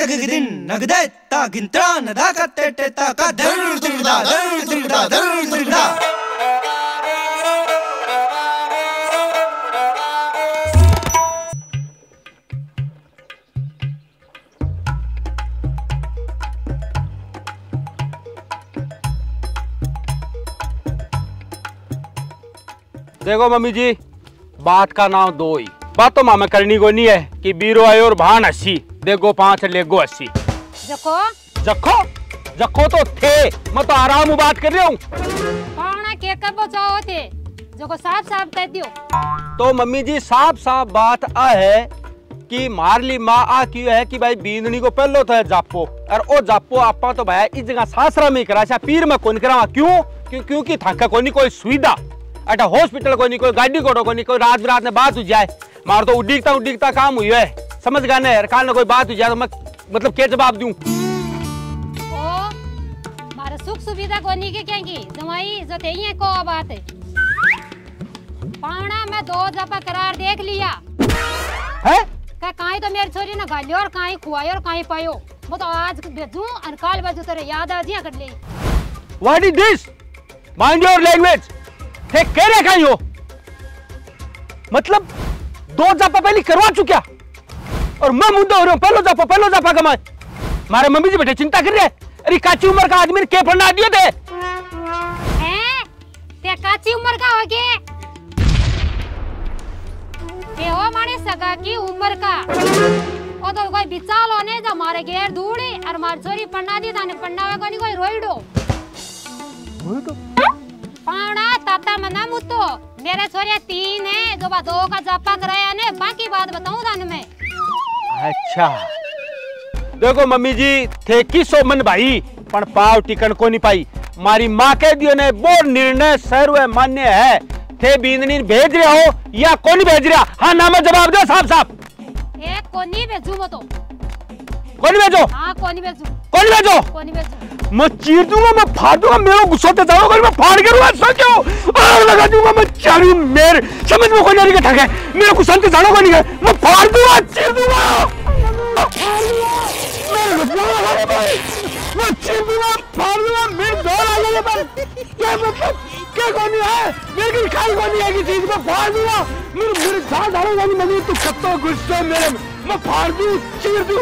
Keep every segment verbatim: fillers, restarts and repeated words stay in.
दिन नगदे ता गिंत्रा नदा का तेटे ता का दर दिगदा दर दिगदा दर दिगदा। देखो मम्मी जी, बात का नाम दो ही बात तो मामा करनी को नहीं है कि बीरो आयो और भान अस्सी देखो पांच लेगो अस्सी। जखो जखो जखो तो थे, मैं तो आराम बात कर रहा हूँ। पावना के कब बचाओ थे जको साफ साफ कह दियो। तो मम्मी जी साफ साफ बात आ है कि मारली माँ आ क्यों है कि भाई बींदनी को पहलो तो है जापो और ओ जापो आपा तो भाई इस जगह सासरा में करा पीर में कौन करा क्यों क्यों क्योंकि थाका कोई कोई सुविधा अटा हॉस्पिटल को नहीं कोई गाड़ी को को नहीं कोई रात रात में बात हो जाए मार तो उड़ीकता उड़ीकता काम हुई है समझ गए ना काल में कोई बात हो जाए तो मैं मतलब क्या जवाब दूं। ओ मारे सुख सुविधा को नहीं के क्या की जमाई जो ते ही को बात है पावना में दो दफा करार देख लिया है का काई तो मेरी छोरी ने गालियो और काई खुआयो और काई पायो वो तो आज भेजूं और काल भेजूं तेरे याद आ जिया कर ले। What is this mind your language थे कह रहे खाई हो मतलब दो जापा पहले करवा चुका और मैं मुद्दा हो रहा हूं पहलो जापा पहलो जापा कमाए मारे मम्मी जी बेटे चिंता कर रहे हैं अरे काची उम्र का आदमी के पढ़ना दिए थे हैं ते काची उम्र का हो गए ते हो माने सगा की उम्र का ओ तो कोई बिचाल होने जो मारे घेर दूड़ी और मार छोरी पढ़ना दी ताने पढ़ना वे कोनी कोई रोइडो रोइडो पावना ताता मना मुतो मेरे छोरे तीन है जो बा दो का जापा कराया ने बाकी बात बताऊं थाने में। अच्छा देखो मम्मी जी थे किसो मन भाई पण पाव टिकन को नहीं पाई मारी माँ कह दियो ने वो निर्णय सर्व मान्य है थे बींदनी भेज रहे हो या कौन भेज रहा हाँ ना मैं जवाब दो साफ साफ एक कोनी भेजू मतो कौन भेजो हाँ कोनी भेजू कौन भेजो कोनी भेजू मैं चीर दूंगा मैं फाड़ दूंगा मेरा गुस्सा ते जाओ मैं फाड़ के रूंगा सो क्यों और लगा दूंगा मैं चारू मेरे समझ में कोई नहीं के ठगे मेरा गुस्सा ते जानो को नहीं है मैं फाड़ दूंगा चीर दूंगा मैं चीर दूंगा फाड़ दूंगा मेरे दो लगे पर क्या मतलब क्या कोनी है मेरी खाई कोनी है की चीज में फाड़ दूंगा मेरे मेरे जान डालो नहीं मम्मी तू कत्तो गुस्सा मेरे मैं फाड़ दूं चीर दूं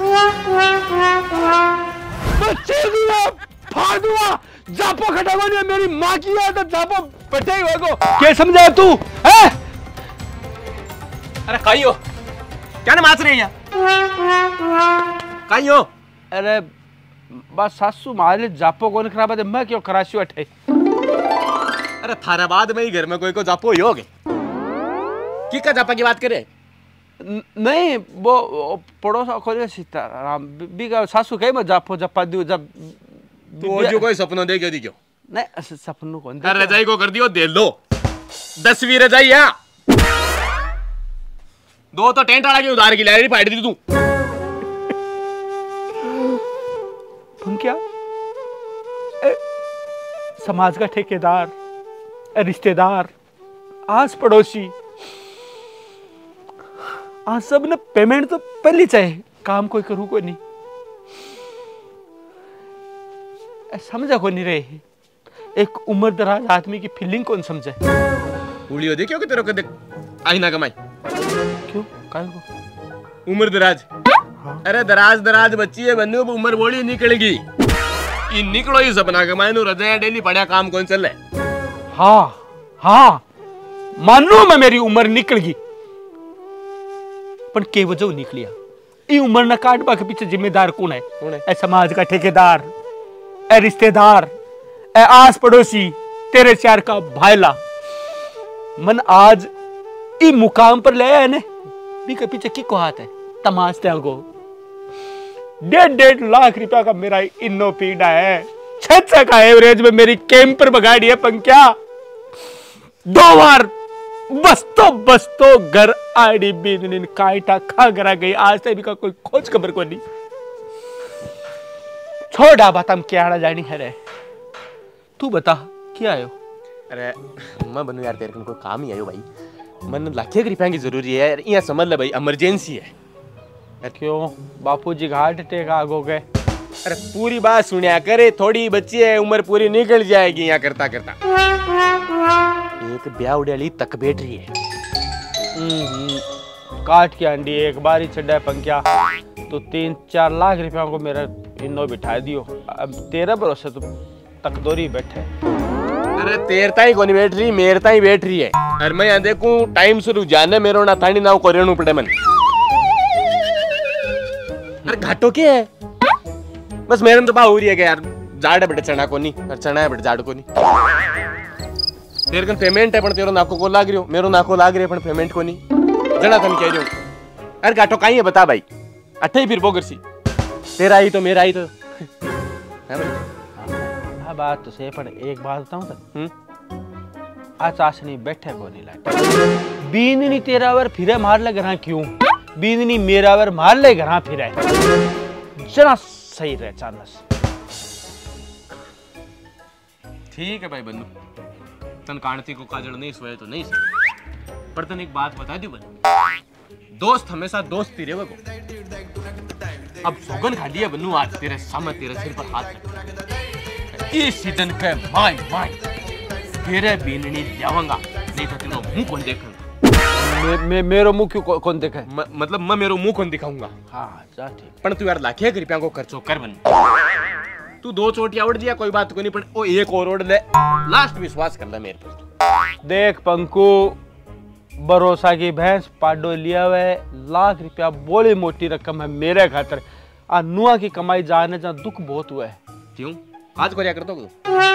मैं चीर दूंगा फाड़ दूंगा जापो खटावा नहीं मेरी माँ की है तो जापो बटे हुए को क्या समझा तू है अरे काई हो क्या नमाज रही है काई हो अरे बस सासू मारे जापो कौन खराब है मैं क्यों कराशी अठे अरे थारा बाद में ही घर में कोई को जापो ही होगे की का जापा की बात करे नहीं वो पड़ोसा खोले सीताराम बी का सासू कहीं मैं जापो जपा दियो जब तो जो कोई सपनों देखे दी क्यों नहीं सपनों कौन अरे रजाई को कर दियो दे लो दसवीं रजाई है दो तो टेंट वाला की उधार की लाइब्रेरी फाड़ दी तू तुम क्या ए, समाज का ठेकेदार रिश्तेदार आस पड़ोसी आज सब ने पेमेंट तो पहले चाहिए काम कोई करूँ को नहीं समझा को नहीं रहे एक उम्र दराज आदमी की फीलिंग कौन समझे उड़ी दे क्यों कि तेरे को देख आई ना कमाई क्यों काहे को उम्र दराज हाँ? अरे दराज दराज बच्ची है बन्नू उम्र बोली निकलेगी ये निकलो ही सपना कमाए नु रजाया डेली पड़ा काम कौन चल रहा है हाँ हाँ मानो मैं मेरी उम्र निकल गई पर के वजह निकलिया ई उम्र न काटबा के पीछे जिम्मेदार कौन है कौन है ए समाज का ठेकेदार ए रिश्तेदार ए आस पड़ोसी तेरे चार का भाईला मन आज ई मुकाम पर ले आया ने भी के पीछे की को हाथ है तमाश त्याल को डेढ़ डेढ़ लाख रुपया का मेरा इन्नो पीड़ा है छत से का एवरेज में मेरी कैंपर बगाड़ी है पंक्या दो बार बस तो बस तो घर आड़ी बीन काइटा खा गरा गई आज तक भी का कोई खोज खबर को नहीं छोड़ा बात हम क्या जानी है रे तू बता क्या आयो अरे मैं बनू यार तेरे को कोई काम ही आयो भाई मन लाखे रुपया की जरूरी है यहाँ समझ ले भाई इमरजेंसी है क्यों बापूजी घाट अटैक आ गो गए? अरे पूरी बात सुनिया करे, थोड़ी बच्ची है, उम्र पूरी निकल जाएगी यहाँ करता करता। एक ब्याह उड़ाली तक बैठ रही है। काट के अंडी एक बार ही चढ़ा पंख्या तो तीन चार लाख रुपया को मेरा इनो बिठा दियो। अब तेरा भरोसे तो तकदोरी बैठे। अरे तेरता ही कोनी बैठ रही, मेरता ही बैठ रही है। अरे मैं यहाँ देखूं टाइम शुरू जाने मेरो ना थानी ना को रेणु पड़े मन। अरे घाटो के है बस मेरे तो बात हो रही है कि यार जाड़ है बेटे चना को नहीं और चना है बेटे जाड़ को नहीं। तेरे कन पेमेंट है पण तेरो नाको को लाग रही हो, मेरो नाको लाग रही है पण पेमेंट को नहीं। जना तन कह रही हूँ। अरे घाटो कहीं है बता भाई, अठे ही फिर बोगर सी तेरा ही तो मेरा ही तो है भाई। हाँ बात तो सही, पर एक बात बताऊं तो हम्म आज आसनी बैठे को नहीं लाटे बींदनी तेरा वर फिरे मार ले घर क्यों, बींदनी मेरा वर मार ले घर फिरे जना सही रहे चांदस। ठीक है भाई बन्नू, तन कांटती को काजल नहीं सोए तो नहीं सोए, पर तन एक बात बता दी बन्नू, दोस्त हमेशा दोस्त ही रहे को। अब सौगन खा लिया बन्नू, आज तेरे सामने तेरे सिर पर हाथ रख इस सीजन के माय माय तेरे बीननी जाऊंगा, नहीं तो तेरा मुंह कौन देखेगा? मे, मे, मेरो मुंह क्यों कौ, कौन देखे? म, मतलब मैं मेरो मुंह कौन दिखाऊंगा? हाँ जा ठीक। पण तू यार लाखे रुपया को खर्चो कर बन, तू दो चोटियां उड़ दिया कोई बात को नहीं, पर ओ एक और उड़ ले, लास्ट विश्वास कर ले मेरे पर। देख पंकु, भरोसा की भैंस पाडो लिया हुआ है, लाख रुपया बोली मोटी रकम है मेरे खातर। आ नुआ की कमाई जाने जा दुख बहुत हुआ है। क्यों आज को क्या कर दोगे?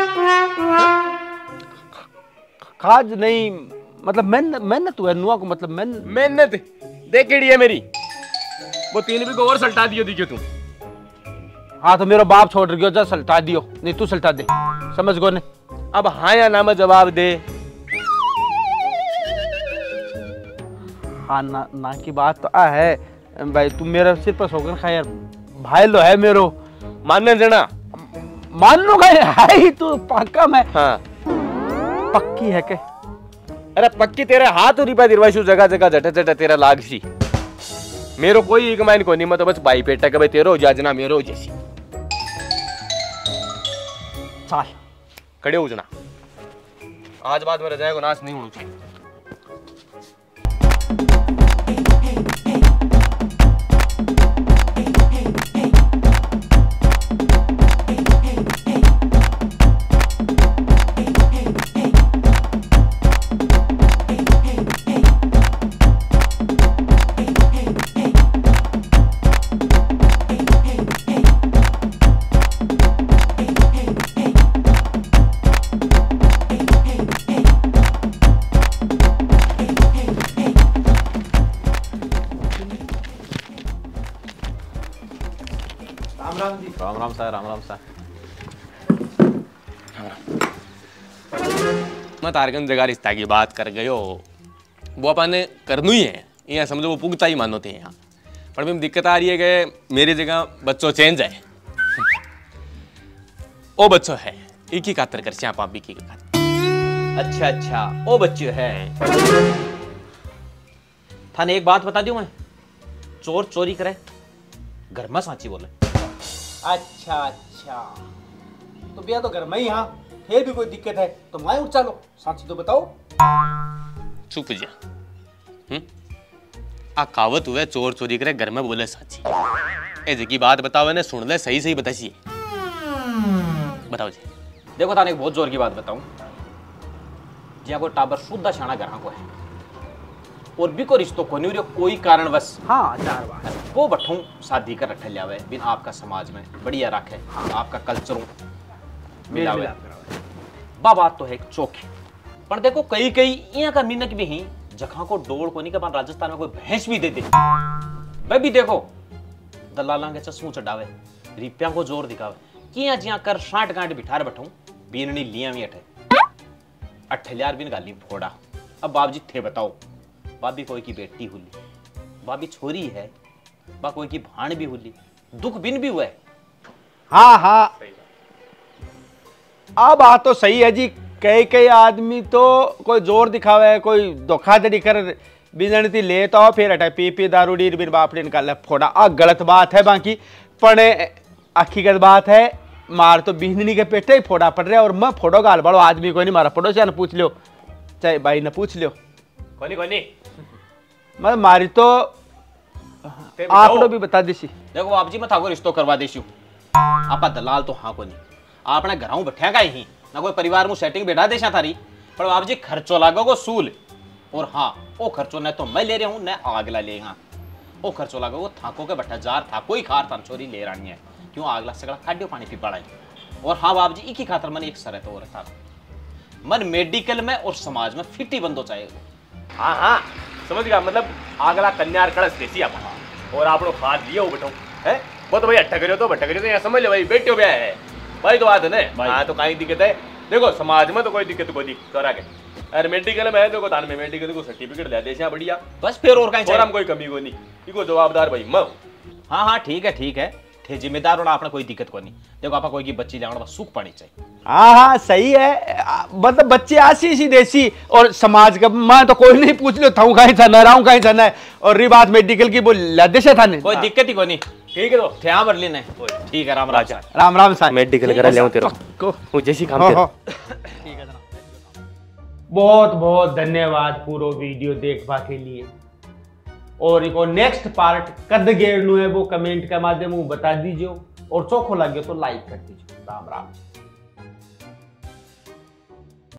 खाज नहीं मतलब मेहनत मेहनत हुआ नुआ को, मतलब मेहनत मेहनत देख केड़ी है मेरी, वो तीन भी को और सल्टा दियो दियो तू। हाँ तो मेरा बाप छोड़ गयो, जा सल्टा दियो, नहीं तू सल्टा दे, समझ गो ने। अब हाँ या ना में जवाब दे। हाँ ना ना की बात तो आ है भाई, तू मेरा सिर पर सोगन खा यार, भाई लो है मेरो, मानने देना मान लो है ही तू पक्का मैं। हाँ पक्की है के? अरे पक्की तेरे हाथ रिपा दिरवाशु जगह जगह जटे जटे तेरा लाग सी, मेरो कोई एक माइन को नहीं, मैं तो बस भाई पेटा के भाई तेरो जाजना मेरो जैसी। चल खड़े हो जना, आज बाद में रजाए को नाश नहीं होना चाहिए। Ram Ram sir, Ram Ram sir. मैं तारकन जगह रिश्ता की बात कर गयो, वो अपन ने करनी ही है, यहाँ समझो वो पुगता ही मानो थे यहाँ, पर मैं दिक्कत आ रही है कि मेरी जगह बच्चों चेंज है, ओ बच्चों है एक ही कातर कर श्याम पापी की कातर। अच्छा अच्छा ओ बच्चे है, थाने एक बात बता दूं मैं, चोर चोरी करे घर में सांची बोले। अच्छा अच्छा तो भैया तो घर में ही, हाँ फिर भी कोई दिक्कत है तो मैं उठ चलो, साची तो बताओ। चुप जा, हम्म आ कहावत हुए चोर चोरी करे घर में बोले साची, ए जी की बात बताओ ने सुन ले, सही सही बताइए, बताओ जी। देखो थाने एक बहुत जोर की बात बताऊं, जिया को टाबर शुद्ध शाना घर को है और भी को रिश्तों को नहीं, कोई कारणवश हाँ चार बार वो बठूं शादी कर रख लिया बिन आपका समाज में बढ़िया रखे, हाँ। आपका कल्चरों मिलावे बा बात तो है एक चौकी, पर देखो कई कई यहाँ का मिनक भी ही जखा को डोल को नहीं, के राजस्थान में कोई भैंस भी दे दे, वह भी देखो दलाला के चश्मू चढ़ावे, रिपिया को जोर दिखावे, कि यहाँ जिया कर साठ गांठ बिठार बठूं बीननी लिया भी अठे अठलियार बिन गाली फोड़ा। अब बाप जी थे बताओ, बाबी कोई की बेटी हुली, बाबी छोरी है, बा कोई की भाण भी हुली, दुख बिन भी हुआ है। हाँ हाँ अब बात तो सही है जी, कई कई आदमी तो कोई जोर दिखावे, कोई धोखाधड़ी कर बिजनती ले तो फिर हटा पी पी दारू डीर बिन बाप ने निकाल फोड़ा। आ गलत बात है बाकी पण हकीकत बात है मार तो बिजनी के पेटे ही फोड़ा पड़ रहा है और मैं फोड़ो गाल बड़ो आदमी कोई नहीं मारा पड़ोसिया ने पूछ लो चाहे भाई ने पूछ लो कोनी कोनी मैं मारी तो आप लोग भी बता दीसी। देखो बाप जी मैं थाको रिश्तो करवा देसी आपा दलाल तो हाँ को नहीं आपने घरों बैठा ही ना कोई परिवार में सेटिंग बैठा देशा थारी पर बाप जी खर्चो लागोगो सूल और हाँ वो खर्चो न तो मैं ले रहा हूँ न आगला लेगा वो खर्चो लागोगो थाको के बट्टा जार था कोई खार था छोरी ले रानी है क्यों आगला सगड़ा खाड्यो पानी पी पड़ा है। और हाँ बाप जी एक ही खातर मैंने एक सरत और था मन मेडिकल में और समाज में फिफ्टी बंदो चाहिए। हाँ हाँ समझ गया मतलब आगला कन्यार कड़स देसी आप और आप लोग खाद दिए हो बेटो है वो तो भाई अट्ठा करियो तो बट्ठा करियो तो यहाँ समझ लो भाई बेटियों ब्याह है भाई तो बात है ना। हाँ तो कहीं दिक्कत है देखो समाज में तो कोई दिक्कत कोई करा के अरे मेडिकल में देखो दान में मेडिकल को सर्टिफिकेट ले दे बढ़िया बस फिर और कहीं और हम कोई कमी को नहीं इको जवाबदार भाई मैं। हाँ हाँ ठीक है ठीक है थे जिम्मेदार होना आपने कोई दिक्कत को नहीं। देखो आपा कोई की बच्ची लाना सुख पानी चाहिए। हाँ हाँ सही है मतलब बच्चे आसी सी देसी और समाज का मैं तो कोई नहीं पूछ लो था कहीं था न रहा कहीं था न और रही बात मेडिकल की वो लदेश था नहीं कोई दिक्कत ही को नहीं। ठीक है तो ध्यान भर लेना ठीक है राम राजा राम राम साहब मेडिकल करा ले तेरा वो जैसी काम तेरा ठीक है बहुत बहुत धन्यवाद पूरा वीडियो देखवा के लिए और इको नेक्स्ट पार्ट कद गेड़नु है वो कमेंट के माध्यम में बता दीजिए और चोखो लगे तो लाइक कर दीजिए। राम राम।